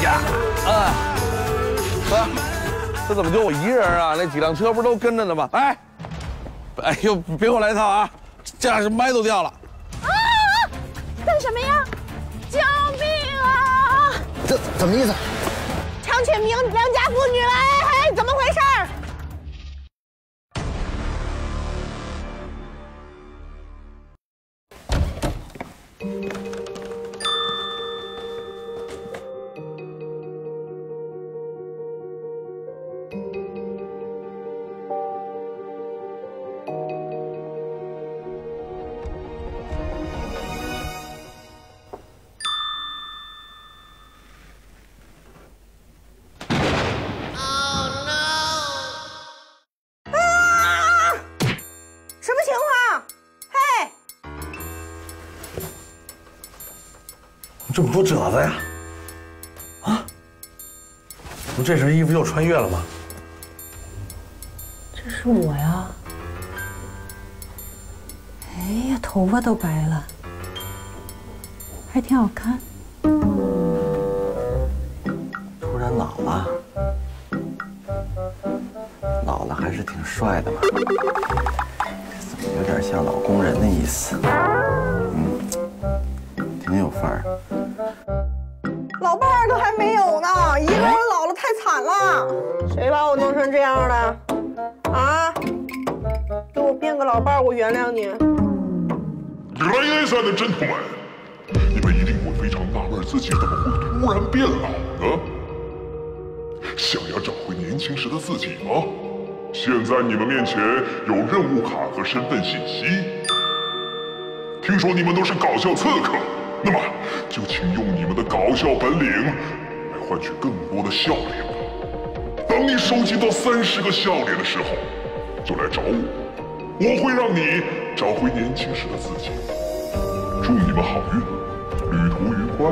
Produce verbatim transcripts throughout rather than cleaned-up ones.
呀，啊，哥，这怎么就我一人啊？那几辆车不都跟着呢吗？哎，哎呦，别给我来一套啊！这样是麦都掉了。 啊！干什么呀？救命啊！ 这怎么意思？ 强奸民良家妇女了！哎哎，怎么回事？ 这么多褶子呀！啊，我这身衣服又穿越了吗？ 这是我呀！哎呀，头发都白了，还挺好看。 突然老了，老了还是挺帅的嘛。怎么有点像老工人的意思？嗯，挺有范儿。 老伴儿都还没有呢，一个人老了太惨了。谁把我弄成这样的？啊！给我变个老伴儿，我原谅你。 Ladies and gentlemen， 你们一定会非常纳闷自己怎么会突然变老呢？想要找回年轻时的自己吗？现在你们面前有任务卡和身份信息。听说你们都是搞笑刺客。 那么，就请用你们的搞笑本领来换取更多的笑脸吧。当你收集到三十个笑脸的时候，就来找我，我会让你找回年轻时的自己。祝你们好运，旅途愉快。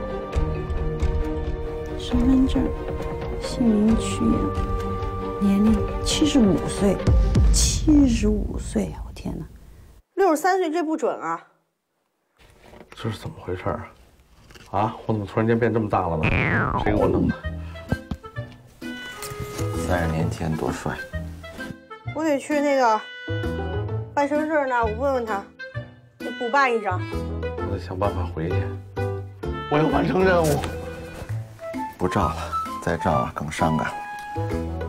身份证，姓名曲阳，年龄七十五岁，七十五岁啊！我天哪， 六十三岁这不准啊！ 这是怎么回事啊？啊，我怎么突然间变这么大了呢？谁给我弄的？三十年前多帅！ 我得去那个办身份证那儿，我问问他，得补办一张。 我得想办法回去。我要完成任务。不照了，再照了更伤感。